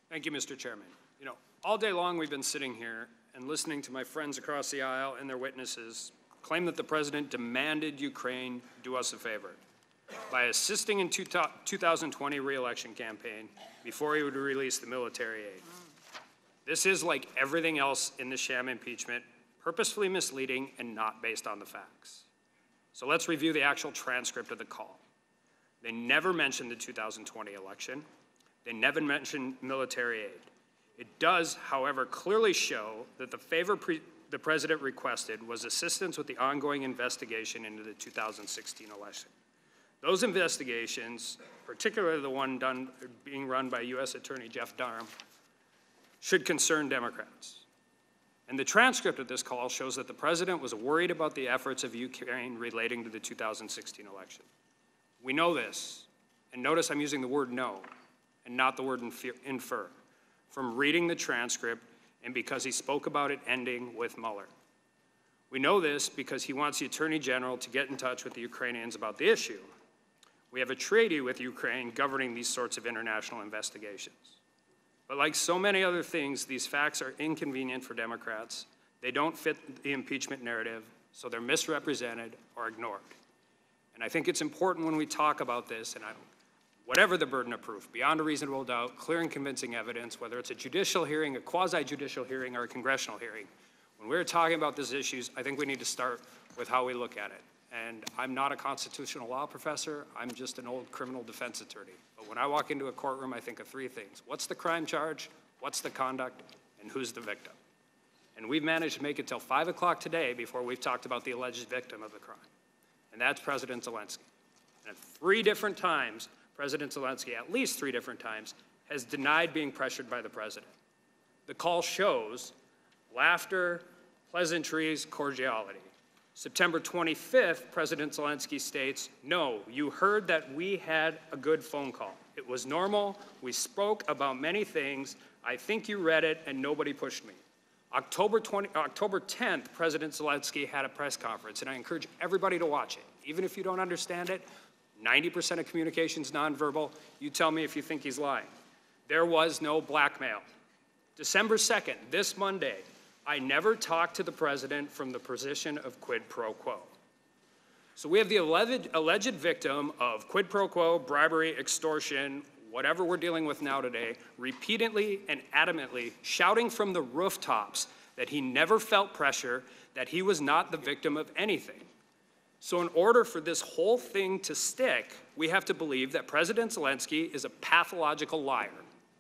Thank you, Mr. Chairman. You know, all day long we've been sitting here and listening to my friends across the aisle and their witnesses claim that the president demanded Ukraine do us a favor by assisting in 2020 re-election campaign before he would release the military aid. This is, like everything else in the sham impeachment, purposefully misleading and not based on the facts. So let's review the actual transcript of the call. They never mentioned the 2020 election. They never mentioned military aid. It does, however, clearly show that the favor the president requested was assistance with the ongoing investigation into the 2016 election. Those investigations, particularly the one being run by U.S. Attorney Jeff Durham, should concern Democrats. And the transcript of this call shows that the president was worried about the efforts of Ukraine relating to the 2016 election. We know this, and notice I'm using the word know and not the word infer, from reading the transcript and because he spoke about it ending with Mueller. We know this because he wants the Attorney General to get in touch with the Ukrainians about the issue. We have a treaty with Ukraine governing these sorts of international investigations. But like so many other things, these facts are inconvenient for Democrats. They don't fit the impeachment narrative, so they're misrepresented or ignored. And I think it's important when we talk about this, and whatever the burden of proof, beyond a reasonable doubt, clear and convincing evidence, whether it's a judicial hearing, a quasi-judicial hearing, or a congressional hearing, when we're talking about these issues, I think we need to start with how we look at it. And I'm not a constitutional law professor, I'm just an old criminal defense attorney. But when I walk into a courtroom, I think of three things. What's the crime charge, what's the conduct, and who's the victim? And we've managed to make it till 5 o'clock today before we've talked about the alleged victim of the crime. And that's President Zelensky. And at 3 different times, President Zelensky, at least 3 different times, has denied being pressured by the president. The call shows laughter, pleasantries, cordiality. September 25th, President Zelensky states, "No, you heard that we had a good phone call. It was normal. We spoke about many things. I think you read it and nobody pushed me." October 10th, President Zelensky had a press conference, and I encourage everybody to watch it. Even if you don't understand it, 90% of communication is nonverbal. You tell me if you think he's lying. There was no blackmail. December 2nd, this Monday, I never talked to the president from the position of quid pro quo. So we have the alleged victim of quid pro quo, bribery, extortion, whatever we're dealing with now today, repeatedly and adamantly shouting from the rooftops that he never felt pressure, that he was not the victim of anything. So in order for this whole thing to stick, we have to believe that President Zelensky is a pathological liar,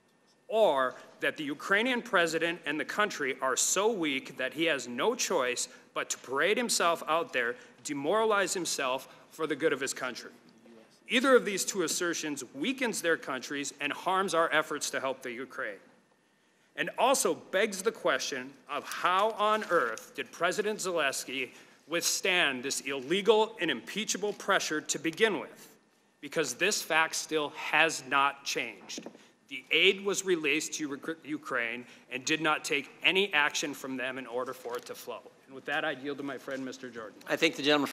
or that the Ukrainian president and the country are so weak that he has no choice but to parade himself out there, demoralize himself for the good of his country. Either of these two assertions weakens their countries and harms our efforts to help the Ukraine. And also begs the question of how on earth did President Zelensky withstand this illegal and impeachable pressure to begin with? Because this fact still has not changed. The aid was released to Ukraine and did not take any action from them in order for it to flow. And with that, I yield to my friend, Mr. Jordan. I thank the gentleman.